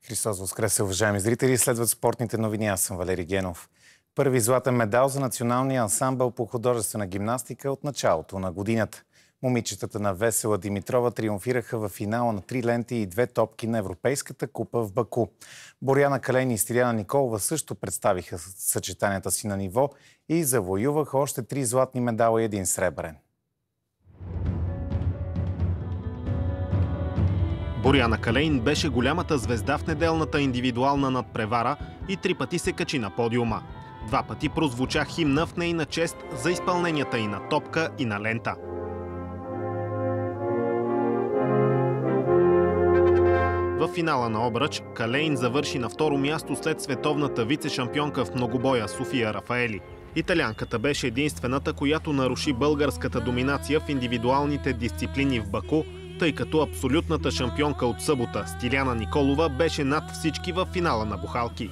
Христос воскресе, уважаеми зрители! Следват спортните новини. Аз съм Валери Генов. Първи златен медал за националния ансамбъл по художествена гимнастика от началото на годината. Момичетата на Весела Димитрова триумфираха в финала на 3 ленти и 2 топки на Европейската купа в Баку. Боряна Калейн и Стиляна Николова също представиха съчетанията си на ниво и завоюваха още 3 златни медала и 1 сребърен. Боряна Калейн беше голямата звезда в неделната индивидуална надпревара и 3 пъти се качи на подиума. 2 пъти прозвуча химна в нейна чест за изпълненията и на топка, и на лента. В финала на обръч Калейн завърши на второ място след световната вице-шампионка в многобоя София Рафаели. Италианката беше единствената, която наруши българската доминация в индивидуалните дисциплини в Баку, тъй като абсолютната шампионка от събота Стиляна Николова беше над всички в финала на бухалки.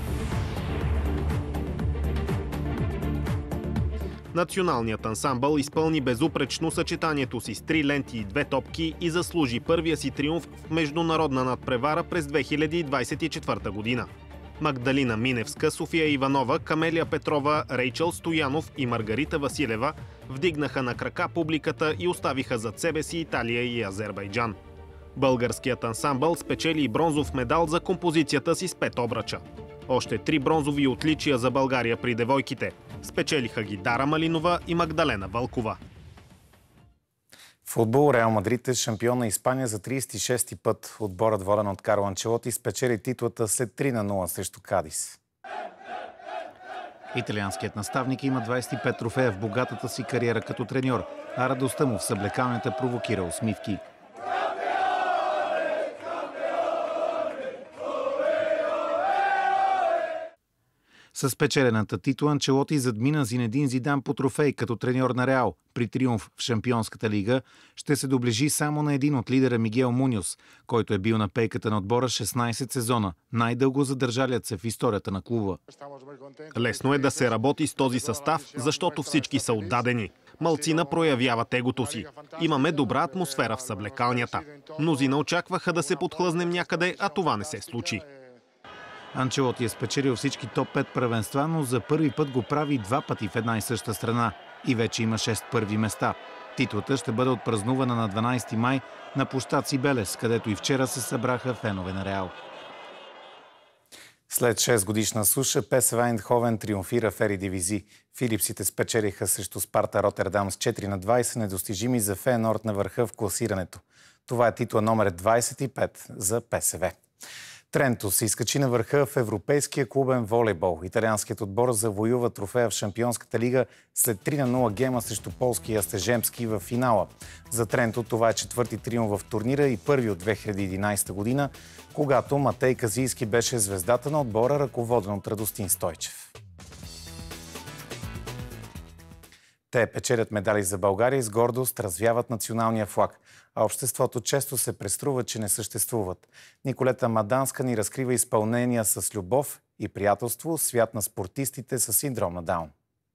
Националният ансамбъл изпълни безупречно съчетанието си с 3 ленти и 2 топки и заслужи първия си триумф в международна надпревара през 2024 година. Магдалина Миневска, София Иванова, Камелия Петрова, Рейчел Стоянов и Маргарита Василева вдигнаха на крака публиката и оставиха зад себе си Италия и Азербайджан. Българският ансамбъл спечели и бронзов медал за композицията си с 5 обръча. Още 3 бронзови отличия за България при девойките. Спечелиха ги Дара Малинова и Магдалена Вълкова. Футбол. Реал Мадрид е шампион на Испания за 36-ти път. Отборът, воден от Карло Анчелоти, спечели титлата след 3-0 срещу Кадис. Италианският наставник има 25 трофея в богатата си кариера като треньор, а радостта му в съблекалнята провокира усмивки. С печелената титла Анчелоти задмина Зинедин Зидан по трофей като треньор на Реал. При триумф в Шампионската лига ще се доближи само на един от лидера Мигел Муньос, който е бил на пейката на отбора 16 сезона, най-дълго задържалият се в историята на клуба. Лесно е да се работи с този състав, защото всички са отдадени. Малцина проявяват егото си. Имаме добра атмосфера в съблекалнята. Мнозина очакваха да се подхлъзнем някъде, а това не се случи. Анчелоти е спечелил всички топ 5 първенства, но за първи път го прави 2 пъти в една и съща страна и вече има 6 първи места. Титлата ще бъде отпразнувана на 12 май на площад Сибелес, където и вчера се събраха фенове на Реал. След 6 годишна суша ПСВ Айндховен триумфира в Еридивизия. Филипсите спечелиха срещу Спарта Ротердам с 4-20, недостижими за Фейенорд на върха в класирането. Това е титла номер 25 за ПСВ. Тренто се изкачи на върха в европейския клубен волейбол. Италианският отбор завоюва трофея в Шампионската лига след 3-0 гема срещу полския Стежемски в финала. За Тренто това е 4-ти триумф в турнира и първи от 2011 година, когато Матей Казийски беше звездата на отбора, ръководен от Радостин Стойчев. Те печелят медали за България и с гордост развяват националния флаг. А обществото често се преструва, че не съществуват. Николета Маданска ни разкрива изпълнения с любов и приятелство, свят на спортистите с синдром на Даун.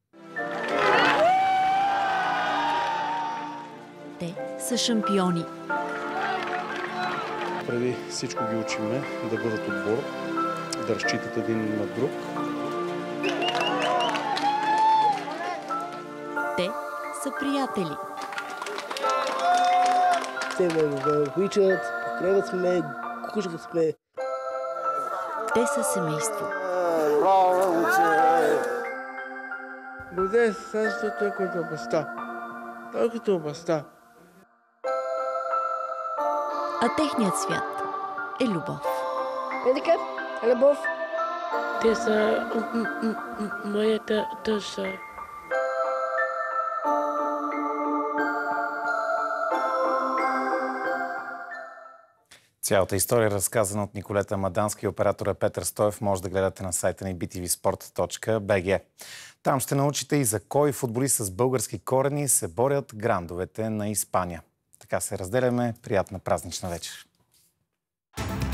Те са шампиони. Преди всичко ги учиме да бъдат отбор, да разчитат един на друг. Те са приятели. Те ме обичат, подкрепят ме, кукушкат сме. Те са семейство. Роден се също той като баща. Той като баща. А техният свят е любов. Така, любов. Те са моята душа. Цялата история, разказана от Николета Маданска и оператора Петър Стоев, може да гледате на сайта ни btvsport.bg. Там ще научите и за кой футболист с български корени се борят грандовете на Испания. Така се разделяме. Приятна празнична вечер!